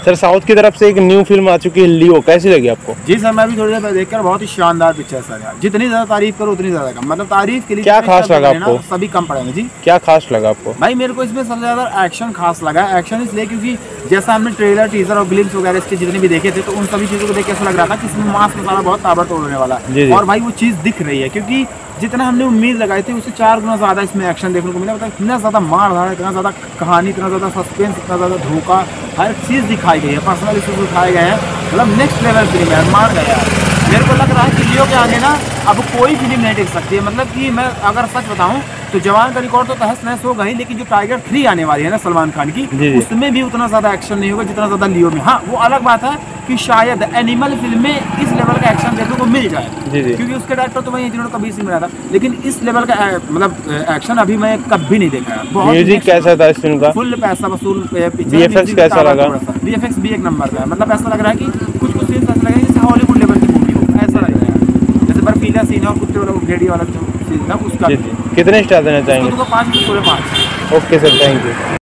Sir south की तरफ से एक न्यू फिल्म आ चुकी है लियो, कैसी लगी आपको? जी सर, मैं भी थोड़ी देर देखकर बहुत ही शानदार पिक्चर सर यार, जितनी ज्यादा तारीफ करो उतनी ज्यादा कम, मतलब तारीफ के लिए क्या खास लगा आपको? सभी कम पड़ेंगे जी। क्या खास लगा आपको? भाई मेरे को इसमें सबसे ज्यादा एक्शन खास लगा। एक्शन इसलिए क्योंकि जैसा हमने ट्रेलर टीजर और ग्लिम्स वगैरह इसके जितने भी देखे थे, तो उन सभी चीजों को देख के ऐसा लग रहा था कि इसमें मास मसाला बहुत ताबड़तोड़ होने वाला है। और भाई वो चीज दिख रही है, क्योंकि जितना हमने उम्मीद लगाई थी उससे 4 गुना ज्यादा इसमें एक्शन देखने को मिला। मतलब इतना ज्यादा मार धाड़, इतना ज्यादा कहानी, इतना ज्यादा सस्पेंस, इतना ज्यादा धोखा, हर चीज दिखाई गई है, पर्सनल इश्यूज उठाए गए हैं। मतलब नेक्स्ट लेवल फिल्म है, मार गया यार। मेरे को लग रहा है कि लियो के आगे ना अब कोई फिल्म नहीं टिक सकती है। मतलब कि मैं अगर सच बताऊं तो जवान का रिकॉर्ड तो तहस नहस होगा ही, लेकिन जो टाइगर 3 आने वाली है ना सलमान खान की, उसमें भी उतना ज्यादा एक्शन नहीं होगा जितना ज्यादा लियो में। हाँ, वो अलग बात है कि शायद एनिमल फिल्म में इस लेवल का एक्शन देखने को मिल जाए, क्योंकि उसके डायरेक्टर तो वही जिन्होंने कबीर सिंह बनाया था, लेकिन इस लेवल का मतलब एक्शन अभी मैं कभी नहीं देखा है। म्यूजिक कैसा था इस फिल्म का? फुल पैसा वसूल। VFX कैसा लगा? VFX भी एक नंबर का है। मतलब ऐसा लग रहा है कि कुछ सीन ऐसा लग रहा है जैसे हॉलीवुड लेवल की मूवी हो, ऐसा लग रहा है। जैसे बर्फीला सीन है और कुत्ते वाला भेड़िया वाला जो सीन था उसका। कितने स्टार देना चाहेंगे? 5 में 5। Okay sir, thank you.